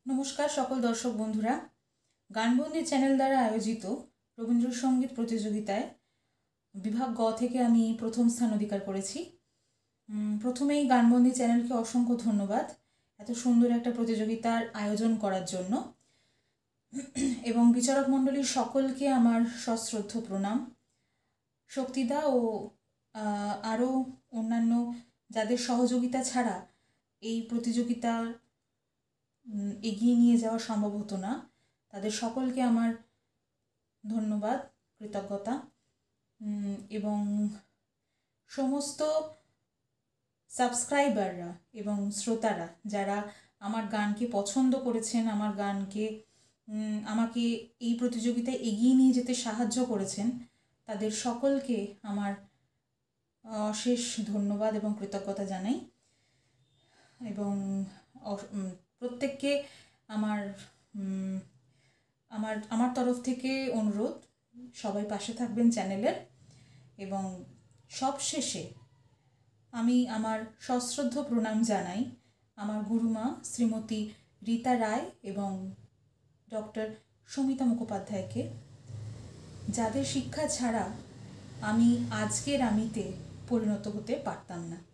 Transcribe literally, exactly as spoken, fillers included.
নমস্কার সকল দর্শক বন্ধুরা। গানবন্দি চ্যানেল দ্বারা আয়োজিত রবীন্দ্রসঙ্গীত প্রতিযোগিতায় বিভাগ গ থেকে আমি প্রথম স্থান অধিকার করেছি। প্রথমেই গানবন্দি চ্যানেলকে অসংখ্য ধন্যবাদ এত সুন্দর একটা প্রতিযোগিতার আয়োজন করার জন্য, এবং বিচারক মণ্ডলীর সকলকে আমার সশ্রদ্ধ প্রণাম। শক্তিদা ও আরও অন্যান্য যাদের সহযোগিতা ছাড়া এই প্রতিযোগিতা এগিয়ে নিয়ে যাওয়া সম্ভব হতো না, তাদের সকলকে আমার ধন্যবাদ, কৃতজ্ঞতা। এবং সমস্ত সাবস্ক্রাইবাররা এবং শ্রোতারা যারা আমার গানকে পছন্দ করেছেন, আমার গানকে আমাকে এই প্রতিযোগিতায় এগিয়ে নিয়ে যেতে সাহায্য করেছেন, তাদের সকলকে আমার অশেষ ধন্যবাদ এবং কৃতজ্ঞতা জানাই। এবং প্রত্যেককে আমার আমার আমার তরফ থেকে অনুরোধ, সবাই পাশে থাকবেন চ্যানেলের। এবং সবশেষে আমি আমার সশ্রদ্ধ প্রণাম জানাই আমার গুরুমা শ্রীমতী রীতা রায় এবং ডক্টর সমিতা মুখোপাধ্যায়কে, যাদের শিক্ষা ছাড়া আমি আজকের আমিতে পরিণত হতে পারতাম না।